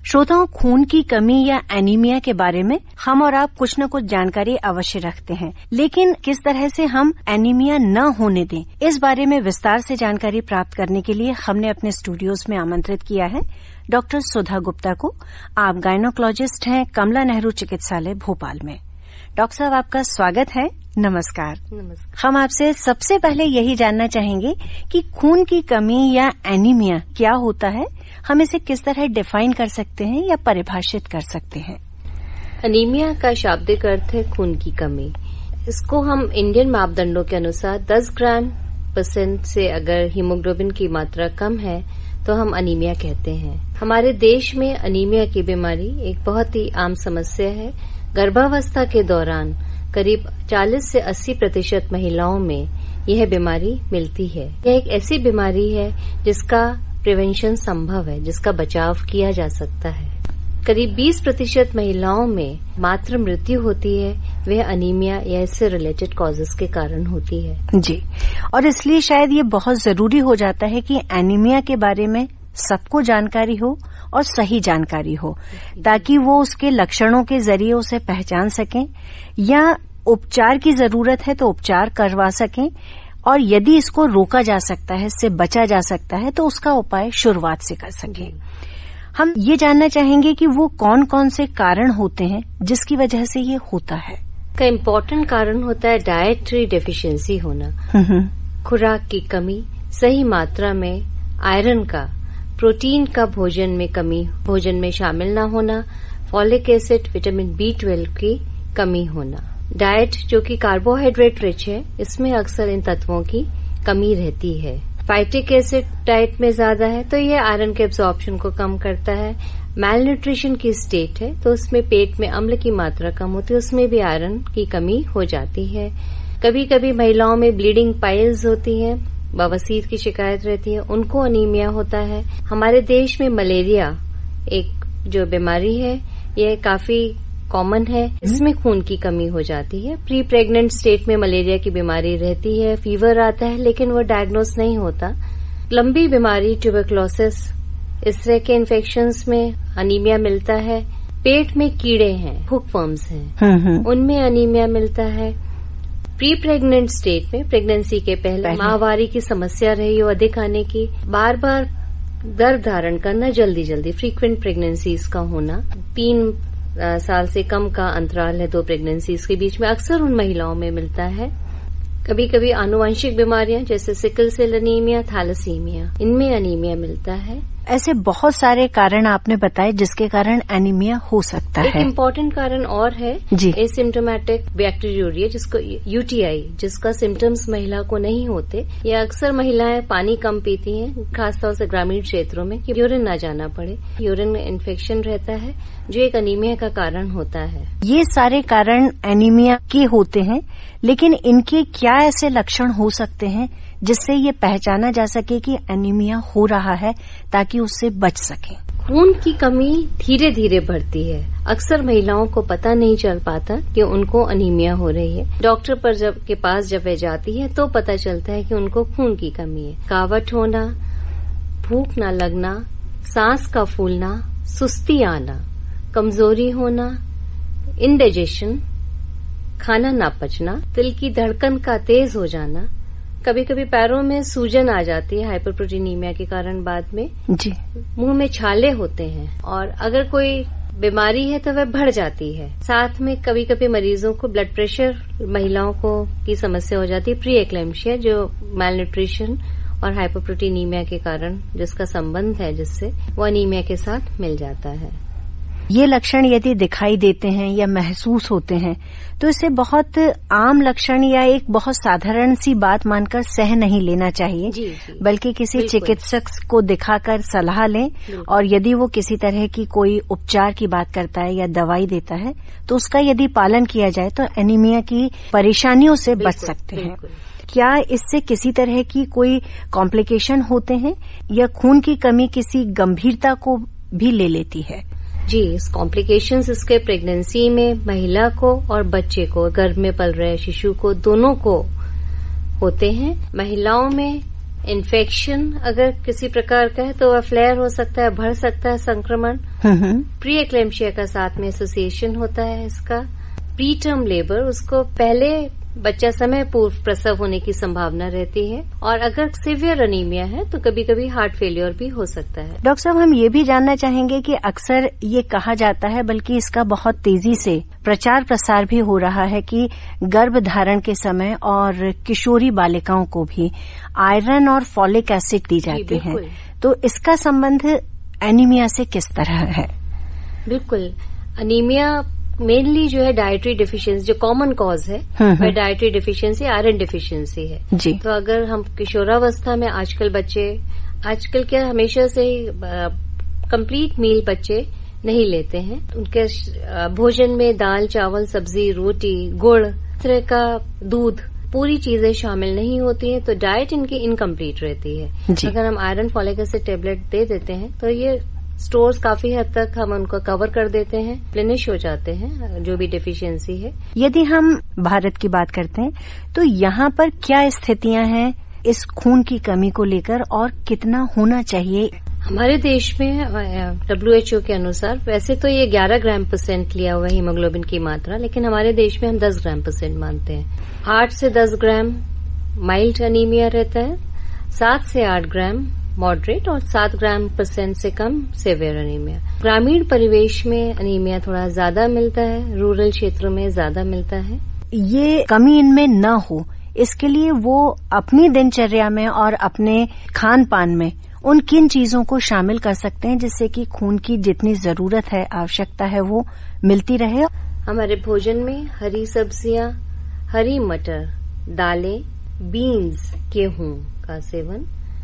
श्रोताओं, खून की कमी या एनीमिया के बारे में हम और आप कुछ न कुछ जानकारी अवश्य रखते हैं, लेकिन किस तरह से हम एनीमिया न होने दें, इस बारे में विस्तार से जानकारी प्राप्त करने के लिए हमने अपने स्टूडियोज में आमंत्रित किया है डॉक्टर सुधा गुप्ता को। आप गायनोकोलॉजिस्ट हैं कमला नेहरू चिकित्सालय भोपाल में। डॉक्टर साहब, आपका स्वागत है। नमस्कार। नमस्कार। हम आपसे सबसे पहले यही जानना चाहेंगे कि खून की कमी या एनीमिया क्या होता है, हम इसे किस तरह डिफाइन कर सकते हैं या परिभाषित कर सकते हैं। एनीमिया का शाब्दिक अर्थ है खून की कमी। इसको हम इंडियन मापदंडों के अनुसार 10 ग्राम % से अगर हीमोग्लोबिन की मात्रा कम है तो हम एनीमिया कहते हैं। हमारे देश में एनीमिया की बीमारी एक बहुत ही आम समस्या है। गर्भावस्था के दौरान करीब 40 से 80% महिलाओं में यह बीमारी मिलती है। यह एक ऐसी बीमारी है जिसका प्रिवेंशन संभव है, जिसका बचाव किया जा सकता है। करीब 20% महिलाओं में मातृ मृत्यु होती है, वह एनीमिया या इससे रिलेटेड कॉजेस के कारण होती है। जी, और इसलिए शायद ये बहुत जरूरी हो जाता है कि एनीमिया के बारे में सबको जानकारी हो और सही जानकारी हो, ताकि वो उसके लक्षणों के जरिए उसे पहचान सकें या उपचार की जरूरत है तो उपचार करवा सकें, और यदि इसको रोका जा सकता है, इससे बचा जा सकता है, तो उसका उपाय शुरुआत से कर सकें। हम ये जानना चाहेंगे कि वो कौन कौन से कारण होते हैं जिसकी वजह से ये होता है। का इम्पोर्टेंट कारण होता है डाइटरी डेफिशिएंसी होना, खुराक की कमी, सही मात्रा में आयरन का, प्रोटीन का भोजन में कमी, भोजन में शामिल न होना, फॉलिक एसिड, विटामिन B12 की कमी होना। डाइट जो कि कार्बोहाइड्रेट रिच है, इसमें अक्सर इन तत्वों की कमी रहती है। फाइटिक एसिड डाइट में ज्यादा है तो ये आयरन के एब्जॉर्प्शन को कम करता है। मैल न्यूट्रिशन की स्टेट है तो उसमें पेट में अम्ल की मात्रा कम होती है, उसमें भी आयरन की कमी हो जाती है। कभी कभी महिलाओं में ब्लीडिंग पाइल्स होती हैं, बवासीर की शिकायत रहती है, उनको एनीमिया होता है। हमारे देश में मलेरिया एक जो बीमारी है यह काफी कॉमन है, इसमें खून की कमी हो जाती है। प्री प्रेग्नेंट स्टेट में मलेरिया की बीमारी रहती है, फीवर आता है लेकिन वो डायग्नोस नहीं होता। लंबी बीमारी ट्यूबरक्लोसिस, इस तरह के इन्फेक्शंस में एनीमिया मिलता है। पेट में कीड़े हैं, हुकवर्म्स हैं, उनमें एनीमिया मिलता है। प्री प्रेग्नेंट स्टेट में, प्रेगनेंसी के पहले माहवारी की समस्या रही हो अधिक आने की, बार बार गर्भ धारण करना, जल्दी जल्दी फ्रीक्वेंट प्रेगनेंसीज का होना, 3 साल से कम का अंतराल है 2 प्रेगनेंसीज के बीच में, अक्सर उन महिलाओं में मिलता है। कभी कभी आनुवंशिक बीमारियां जैसे सिकल सेल एनीमिया, थैलेसीमिया, इनमें एनीमिया मिलता है। ऐसे बहुत सारे कारण आपने बताए जिसके कारण एनीमिया हो सकता है। एक इम्पोर्टेंट कारण और है एसिम्प्टोमेटिक बैक्टीरियोरिया, जिसको UTI, जिसका सिम्टम्स महिला को नहीं होते। ये अक्सर महिलाएं पानी कम पीती हैं, खासतौर से ग्रामीण क्षेत्रों में, कि यूरिन न जाना पड़े। यूरिन में इन्फेक्शन रहता है जो एक एनीमिया का कारण होता है। ये सारे कारण एनीमिया के होते हैं, लेकिन इनके क्या ऐसे लक्षण हो सकते हैं जिससे ये पहचाना जा सके कि एनीमिया हो रहा है, ताकि उससे बच सके। खून की कमी धीरे धीरे बढ़ती है। अक्सर महिलाओं को पता नहीं चल पाता कि उनको एनीमिया हो रही है। डॉक्टर के पास जब वे जाती है तो पता चलता है कि उनको खून की कमी है। कावट होना, भूख न लगना, सांस का फूलना, सुस्ती आना, कमजोरी होना, इंडाइजेशन, खाना ना पचना, दिल की धड़कन का तेज हो जाना, कभी कभी पैरों में सूजन आ जाती है हाइपरप्रोटीनीमिया के कारण, बाद में जी मुंह में छाले होते हैं, और अगर कोई बीमारी है तो वह बढ़ जाती है। साथ में कभी कभी मरीजों को ब्लड प्रेशर, महिलाओं को की समस्या हो जाती है, प्री एक्लेम्शिया, जो मैल न्यूट्रिशन और हाइपरप्रोटीनीमिया के कारण जिसका संबंध है, जिससे वो एनीमिया के साथ मिल जाता है। ये लक्षण यदि दिखाई देते हैं या महसूस होते हैं तो इसे बहुत आम लक्षण या एक बहुत साधारण सी बात मानकर सह नहीं लेना चाहिए, जी। बल्कि किसी चिकित्सक को दिखाकर सलाह लें, और यदि वो किसी तरह की कोई उपचार की बात करता है या दवाई देता है तो उसका यदि पालन किया जाए तो एनीमिया की परेशानियों से बच सकते हैं। क्या इससे किसी तरह की कोई कॉम्प्लिकेशन होते हैं या खून की कमी किसी गंभीरता को भी ले लेती है? जी, इस कॉम्प्लिकेशंस इसके प्रेगनेंसी में महिला को और बच्चे को, गर्भ में पल रहे शिशु को, दोनों को होते हैं। महिलाओं में इन्फेक्शन अगर किसी प्रकार का है तो वह फ्लेयर हो सकता है, बढ़ सकता है संक्रमण। प्री एक्लेम्पशिया का साथ में एसोसिएशन होता है इसका। प्री टर्म लेबर, उसको पहले बच्चा समय पूर्व प्रसव होने की संभावना रहती है। और अगर सीवियर अनीमिया है तो कभी कभी हार्ट फेलियर भी हो सकता है। डॉक्टर साहब, हम ये भी जानना चाहेंगे कि अक्सर ये कहा जाता है, बल्कि इसका बहुत तेजी से प्रचार प्रसार भी हो रहा है कि गर्भ धारण के समय और किशोरी बालिकाओं को भी आयरन और फॉलिक एसिड दी जाती है, तो इसका संबंध एनीमिया से किस तरह है? बिल्कुल, अनीमिया मेनली जो है डाइटरी डिफिशियंसी, जो कॉमन कॉज है वह डाइटरी डिफिशियंसी, आयरन डिफिशियंसी है जी। तो अगर हम किशोरावस्था में आजकल क्या हमेशा से कंप्लीट मील बच्चे नहीं लेते हैं, उनके भोजन में दाल, चावल, सब्जी, रोटी, गुड़, इस तरह का दूध, पूरी चीजें शामिल नहीं होती हैं, तो डाइट इनकी इनकम्प्लीट रहती है। अगर हम आयरन फॉलिक एसिड टेबलेट दे देते हैं तो ये स्टोर्स काफी हद तक हम उनको कवर कर देते हैं, रिप्लेनिश हो जाते हैं जो भी डेफिशिएंसी है। यदि हम भारत की बात करते हैं तो यहाँ पर क्या स्थितियां हैं इस खून की कमी को लेकर और कितना होना चाहिए? हमारे देश में WHO के अनुसार वैसे तो ये 11 ग्राम% लिया हुआ है हीमोग्लोबिन की मात्रा, लेकिन हमारे देश में हम 10 ग्राम% मानते हैं। 8 से 10 ग्राम माइल्ड अनीमिया रहता है, 7 से 8 ग्राम मॉडरेट और 7 ग्राम% से कम सीवियर अनीमिया। ग्रामीण परिवेश में अनीमिया थोड़ा ज्यादा मिलता है, रूरल क्षेत्रों में ज्यादा मिलता है। ये कमी इनमें न हो, इसके लिए वो अपनी दिनचर्या में और अपने खान पान में उन किन चीजों को शामिल कर सकते हैं जिससे कि खून की जितनी जरूरत है, आवश्यकता है, वो मिलती रहे? हमारे भोजन में हरी सब्जियां, हरी मटर, दालें, बीन्स, गेहूं का सेवन,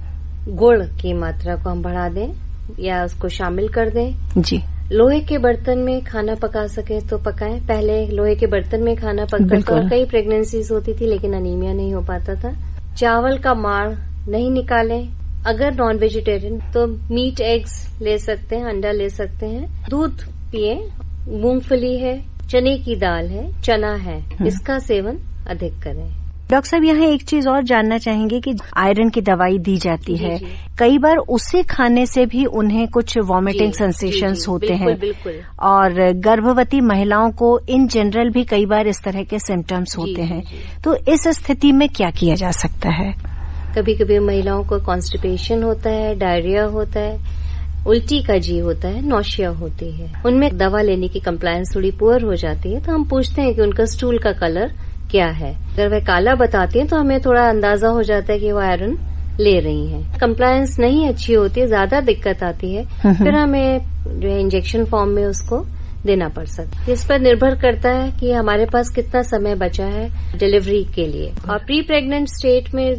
गुड़ की मात्रा को हम बढ़ा दें या उसको शामिल कर दें जी। लोहे के बर्तन में खाना पका सके तो पकाएं। पहले लोहे के बर्तन में खाना पकता था और कई प्रेगनेंसीज होती थी लेकिन अनीमिया नहीं हो पाता था। चावल का माड़ नहीं निकालें। अगर नॉन वेजिटेरियन तो मीट, एग्स ले सकते हैं, अंडा ले सकते हैं। दूध पिए, मूंगफली है, चने की दाल है, चना है, इसका सेवन अधिक करें। डॉक्टर साहब, यहाँ एक चीज और जानना चाहेंगे कि आयरन की दवाई दी जाती है, कई बार उसे खाने से भी उन्हें कुछ वॉमिटिंग सेंसेशंस होते हैं। बिल्कुल। और गर्भवती महिलाओं को इन जनरल भी कई बार इस तरह के सिम्टम्स होते हैं, तो इस स्थिति में क्या किया जा सकता है? कभी कभी महिलाओं को कॉन्स्टिपेशन होता है, डायरिया होता है, उल्टी का जी होता है, नौशिया होती है, उनमें दवा लेने की कंप्लायंस थोड़ी पुअर हो जाती है, तो हम पूछते हैं कि उनका स्टूल का कलर क्या है। अगर वह काला बताती है तो हमें थोड़ा अंदाजा हो जाता है कि वो आयरन ले रही हैं। कंप्लायंस नहीं अच्छी होती है, ज्यादा दिक्कत आती है, फिर हमें जो है इंजेक्शन फॉर्म में उसको देना पड़ सकता है। इस पर निर्भर करता है कि हमारे पास कितना समय बचा है डिलीवरी के लिए। और प्री प्रेग्नेंट स्टेट में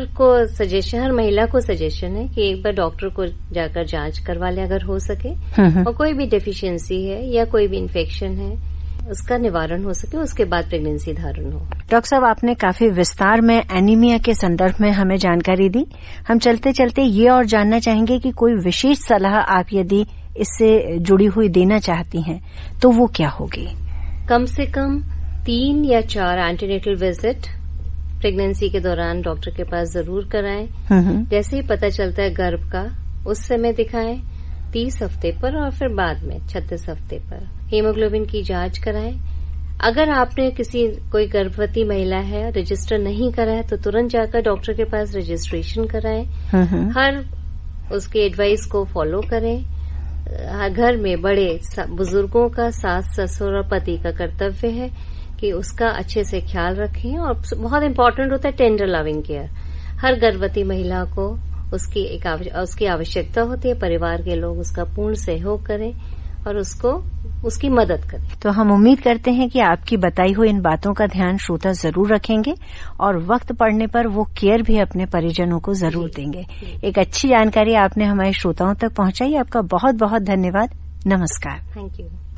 हर महिला को सजेशन है कि एक बार डॉक्टर को जाकर जांच करवा ले अगर हो सके, और कोई भी डेफिशिएंसी है या कोई भी इन्फेक्शन है उसका निवारण हो सके, उसके बाद प्रेगनेंसी धारण हो। डॉक्टर साहब, आपने काफी विस्तार में एनीमिया के संदर्भ में हमें जानकारी दी। हम चलते चलते ये और जानना चाहेंगे कि कोई विशेष सलाह आप यदि इससे जुड़ी हुई देना चाहती हैं तो वो क्या होगी? कम से कम 3 या 4 एंटीनेटल विजिट प्रेगनेंसी के दौरान डॉक्टर के पास जरूर कराएं। जैसे ही पता चलता है गर्भ का, उस समय दिखाएं 30 हफ्ते पर और फिर बाद में 36 हफ्ते पर। हीमोग्लोबिन की जांच कराएं। अगर आपने कोई गर्भवती महिला है रजिस्टर नहीं करा है तो तुरंत जाकर डॉक्टर के पास रजिस्ट्रेशन कराएं। हर उसके एडवाइस को फॉलो करें। घर में बड़े बुजुर्गों का, सास ससुर और पति का कर्तव्य है कि उसका अच्छे से ख्याल रखें। और बहुत इम्पोर्टेंट होता है टेंडर लविंग केयर। हर गर्भवती महिला को उसकी आवश्यकता होती है, परिवार के लोग उसका पूर्ण सहयोग करें और उसकी मदद करें। तो हम उम्मीद करते हैं कि आपकी बताई हुई इन बातों का ध्यान श्रोता जरूर रखेंगे और वक्त पड़ने पर वो केयर भी अपने परिजनों को जरूर देंगे। एक अच्छी जानकारी आपने हमारे श्रोताओं तक पहुंचाई। आपका बहुत बहुत धन्यवाद। नमस्कार। Thank you.